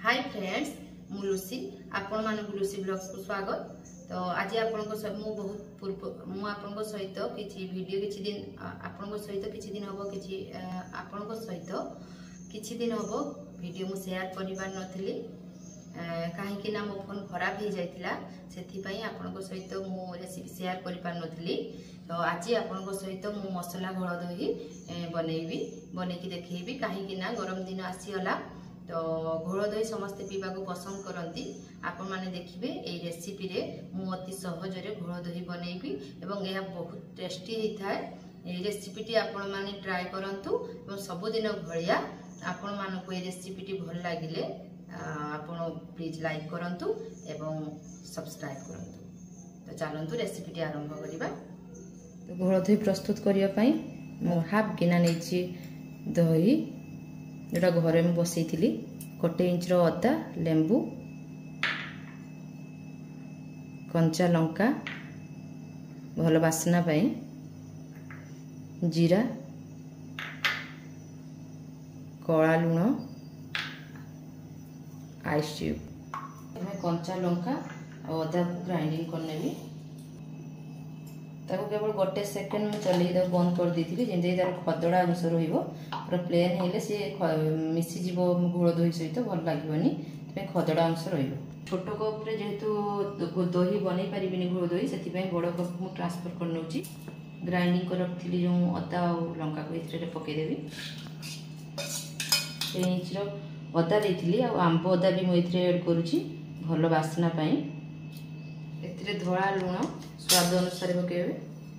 Hi friends मु Lucy आपण मानक लुसी ब्लॉग्स को स्वागत। तो आज आपण को मु बहुत पूर्व मु आपण को सहित किछि वीडियो किछि दिन आपण को सहित किछि दिन हबो किछि आपण को सहित किछि दिन हबो वीडियो मु शेयर करिबार नथिली काहे कि ना मो फोन खराब हो जाइतिला सेथि पई आपण को सहित मु रेसिपी शेयर करि पार नथिली। तो आज आपण को सहित मु मसाला घोल दही बनै कि देखैबी काहे कि ना गरम दिन आसीगला। तो घोल दही समस्ते पीवा को पसंद करती आपण माने देखिबे ए रेसिपी रे मु अति सहज रे घोल दही बनैबी एवं यह बहुत टेस्टी होता है। ए रेसिपी टी आपण माने ट्राई करंतु एवं सब दिन भलिया आपण मानको ए रेसिपी टी भल लागिले आपण प्लीज लाइक करंतु एवं सब्सक्राइब करंतु। तो चलंतु रेसिपी टी आरंभ करिबा। तो घोल दही प्रस्तुत करिया पई मु हाफ गिना नेछि दही जोटा घरे में बसई थी 1 इंच अदा लेंबू कंचा लंका भल बासना पाई जीरा कला लुण आइस ट्यूब कंचा लंका और अदा को ग्राइंडिंग करने ताको केवल 1 सेकेंड में चल बंद कर दी थी जेमती तार खदड़ा अंश पूरा प्लेन हेले सी मिसीज घोल दही सहित भल लगे खदड़ा अंश छोट कप रे जेहेतु दही बन पारि घोल दही से बड़ कप मुझे ट्रांसफर कर नौ ग्राइंडिंग कर रखी जो अदा और लंका को ये पकईदेवी 1 इंच अदा देती आंब अदा भी मुझे एड करुँची भल बासना ए धला लुण स्वाद अनुसार पकेबे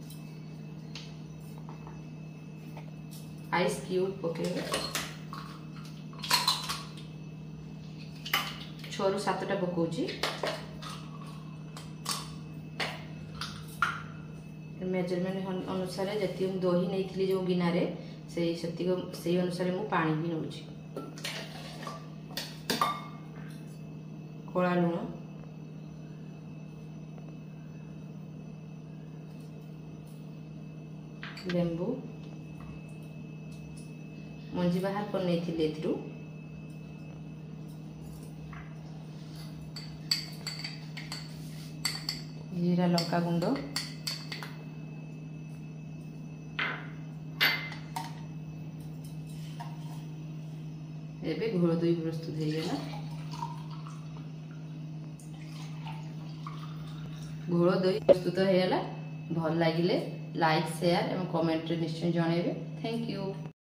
आइस क्यूब पकेबे 6 ରୁ 7टा पकाउची मेजरमेंट अनुसार जति दही नहीं जो गिनारे से अनुसार मु पानी भी नौची कला लुण लेंबू मंजी बाहर कर नहीं थी जीरा लंका गुंड एबे घोल दही प्रस्तुत हो गला। घोल दही प्रस्तुत हो गला। भल लगिले लाइक शेयर एवं कमेंट रे निश्चय जणेबे। Thank you.